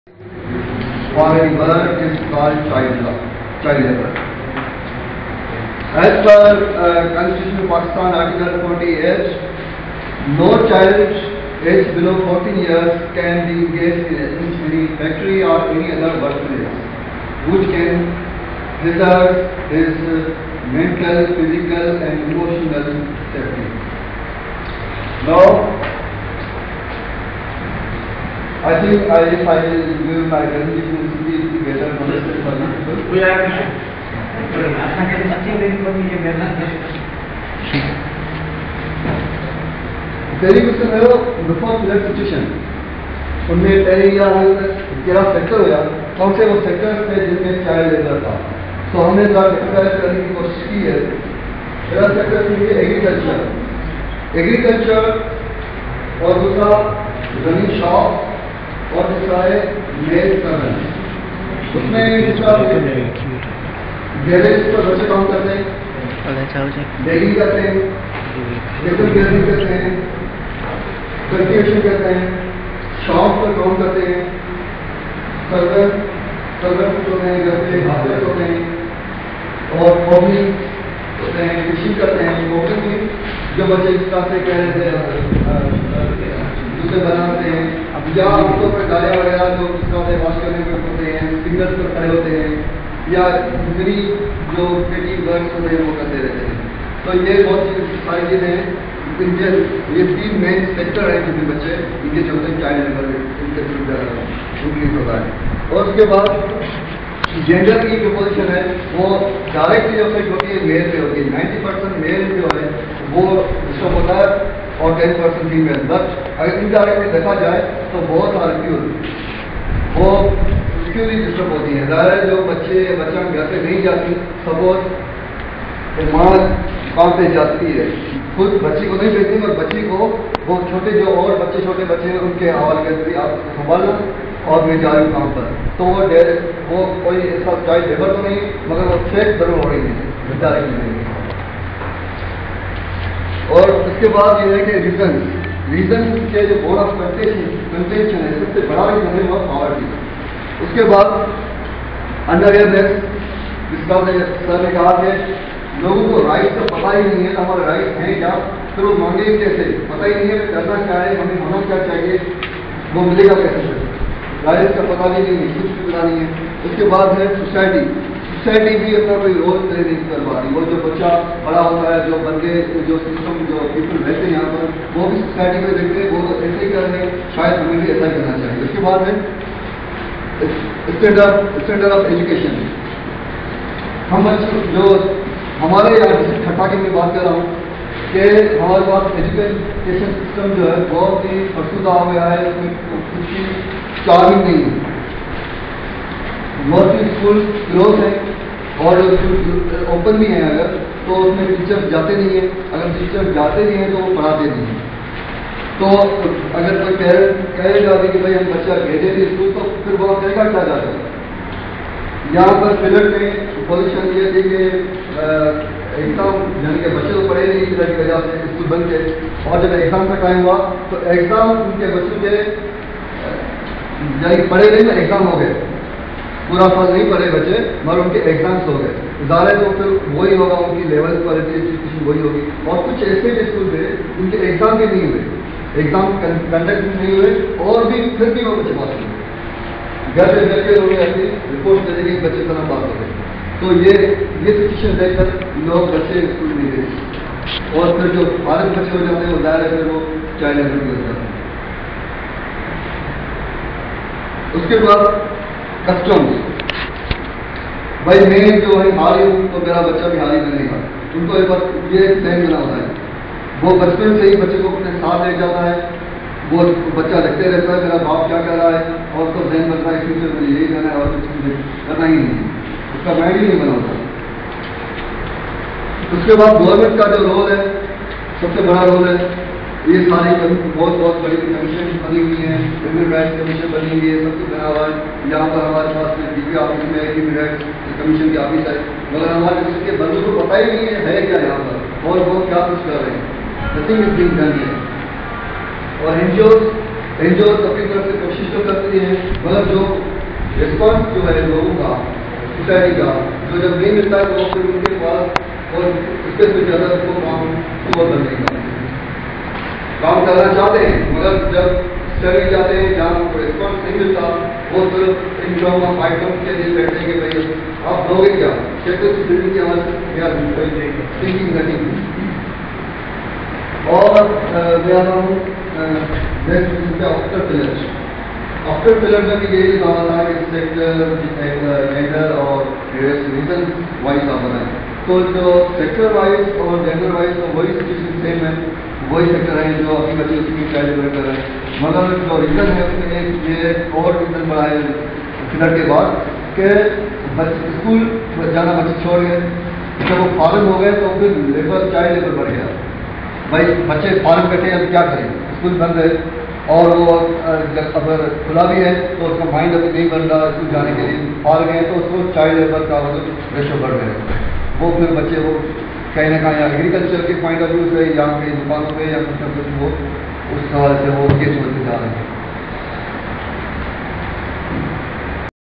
foreign word is called child labor. As per Constitution of Pakistan, Article 48, no child aged below 14 years can be engaged in any factory or any other workplace which can preserve his mental, physical and emotional safety. Now, I think if I will give my presentation, it will be better understood for you people. पहली question है before flood situation उनमें पहले क्या sector हुआ कौन से वो sectors थे जिनमें चाइल्ड लेबर था तो हमने कैटेगराइज करने की कोशिश की है पहला सेक्टर है एग्रीकल्चर और दूसरा जमीन शॉप और दूसरा है मेल सर्वेंट उसमें गैरेज पर बच्चे काम करते हैं बेकिंग करते हैं पेपर गियरिंग करते हैं कल्टिवेशन करते हैं शॉप पर काम करते हैं सर्वेंट होते हैं घर पे हाउस होते हैं और फार्मिंग होते हैं फिशिंग करते हैं मोटर में जो बच्चे इस तरह से कह रहे थे दूसरे बनाते हैं या आमतौर पर गाड़ियाँ वगैरह जो इस तरह से वॉश करने में होते हैं सिग्नल्स पर खड़े होते हैं या दूसरी जो पेटी वर्क्स होते हैं वो करते रहते हैं तो ये बहुत सारी चीज़ें हैं इनके ये तीन मेन सेक्टर हैं जिनके बच्चे इनके चलते चाइल्ड लेबर इनके इंक्रीज होता है और उसके बाद जेंडर की जो पोजिशन है वो डायरेक्टली अफेक्ट होती है मेल पे होती है 90% मेल जो है वो डिस्टर्ब होता है और 10% फीमेल बट अगर इनडायरेक्टली देखा जाए तो बहुत हल्की होती है वो क्यों नहीं डिस्टर्ब होती है ज़ाहिर जो बच्चा घर से नहीं जाती सपोज माँ काम पे जाती है खुद बच्ची को नहीं भेजती और बच्ची को वो छोटे जो और छोटे बच्चे हैं उनके हवाले करती आप संभालना और मैं जा रही हूँ काम पर तो वो कोई ऐसा चाइल्ड लेबर तो नहीं मगर वो चेक जरूर हो रही है डायरेक्टली नहीं और उसके बाद ये है कि रीजन के जो बोर्ड ऑफ कंटेंशन है सबसे बड़ा रीजन है वो पॉवर्टी उसके बाद अनअवेयरनेस जिसका सर ने कहा कि लोगों को राइट तो पता ही नहीं है हमारे राइट हैं क्या फिर वो मांगे कैसे पता ही नहीं है करना क्या है हमें होना क्या चाहिए वो मिलेगा कैसे राइट का पता भी नहीं है कुछ भी पता नहीं है उसके बाद है सोसाइटी भी अपना कोई रोल प्ले नहीं कर पा रही वो जो बच्चा बड़ा होता है जो बंदे जो सिस्टम जो पीपल रहते हैं यहाँ पर वो भी सोसाइटी को देखते हैं वो ऐसे ही कर रहे हैं शायद हमें भी ऐसा ही करना चाहिए उसके बाद है स्टैंडर्ड ऑफ एजुकेशन हम जो हमारे यहाँ डिस्ट्रिक्ट ठट्टा की मैं बात कर रहा हूँ कि हमारे पास एजुकेशन सिस्टम जो है बहुत ही फरसुदा हो गया है उसमें कुछ की चार्मिंग नहीं है बहुत सी स्कूल क्लोज है और ओपन भी हैं अगर तो उसमें टीचर्स जाते नहीं हैं अगर टीचर्स जाते भी हैं तो वो पढ़ाते नहीं हैं तो अगर कोई पेरेंट कहेगा भी कि भाई हम बच्चा भेजे भी स्कूल तो फिर वो कहेगा क्या जाता है यहाँ पर फिलर में पोजिशन ये थी कि एग्ज़ाम यानी कि बच्चे तो पढ़े नहीं इस तरह की वजह से स्कूल बंद थे और जब एग्ज़ाम का टाइम हुआ तो एग्ज़ाम उनके बच्चों के यानी पढ़े नहीं में एग्ज़ाम हो गए पूरा साल नहीं पढ़े बच्चे मगर उनके एग्जाम्स हो गए ज़ाहिर तो फिर वही होगा उनकी लेवल क्वालिटी एजुकेशन वही होगी और कुछ ऐसे भी स्कूल थे उनके एग्ज़ाम भी नहीं हुए एग्ज़ाम कंडक्ट भी नहीं हुए और भी फिर भी वो बच्चे पास हुए घर से बैठे उन्होंने अपनी रिपोर्ट दे दी बच्चे तरह पास हो गए तो ये सिचुएशन देखकर लोग बच्चे स्कूल नहीं गए और फिर जो भारत बच्चे हो जाते हैं वो ज़ाहिर है फिर वो चाइल्ड लेबर भी हो जाते हैं उसके बाद कस्टम्स भाई मैं जो है हारी हूँ तो मेरा बच्चा भी हारी बनेगा उनको एक बार ये प्लान बना होता है वो बचपन से ही बच्चे को अपने साथ ले जाता है वो बच्चा देखते रहता है मेरा बाप क्या कर रहा है और उसको ध्यान बनता है फ्यूचर में यही करना है और कुछ करना ही नहीं उसका माइंड ही नहीं बना होता उसके बाद गवर्नमेंट का जो रोल है सबसे बड़ा रोल है ये सारी बहुत बड़ी कमीशन बनी हुई है ह्यूमन राइट्स कमीशन बनी हुई है सब कुछ बना हुआ है यहाँ पर हमारे पास डीपी ऑफिस में ह्यूमन राइट्स कमीशन की ऑफिस है मगर हमारे इसके बंदों को पता ही नहीं है क्या यहाँ पर और वो क्या कुछ कर रहे हैं नथिंग इज बीइंग डन है और एनजीओ अपनी तरफ से कोशिश تو کرتی ہیں، مگر جو رسپانس جو ہے لوگوں کا، سوسائٹی کا، جو جب نہیں ملتا ہے تو وہ پھر ان کے پاس اور اس سے پھر زیادہ کو کام صبح کرنے کا کام کرنا چاہتے ہیں، مگر جب اسٹڈی جاتے ہیں جہاں کو رسپانس نہیں ملتا، وہ صرف انکم اور آئٹم کے لیے بیٹھتے ہیں کہ بھائی آپ دو گے کیا، بلڈنگ کی آواز تھنکنگ کرنی. اور میں آتا ہوں آفٹر پلر میں بھی یہی کہا تھا کہ سیکٹر جینڈر اور ریزن وائز آپ بنائیں. تو جو سیکٹر وائز اور جینڈر وائز تو وہی سچویشن سیم ہے، وہی سیکٹر ہیں جو اپنی بچے اس کی چائلڈ لیبر کر رہے ہیں، مگر جو ریزن ہے اس میں ایک یہ اور ریزن بڑا ہے پلر کے بعد کہ اسکول جانا بچے چھوڑ گئے، جب وہ فارغ ہو گئے تو پھر لیبر چائلڈ لیبر بڑھ گیا. بھائی بچے فارغ بیٹھے ہیں اب کیا کریں، اسکول بند ہے اور وہ اگر کھلا بھی ہے تو اس کا مائنڈ ابھی نہیں بن رہا اسکول جانے کے لیے، فارغ ہیں تو اس کو چائلڈ لیبر کا ریشو بڑھ گئے. وہ پھر بچے وہ کہیں نہ کہیں ایگریکلچر کے پوائنٹ آف ویو سے یا کہیں دکانوں پہ یا کچھ نہ کچھ وہ اس حوالے سے وہ یہ سوچتے جا رہے ہیں.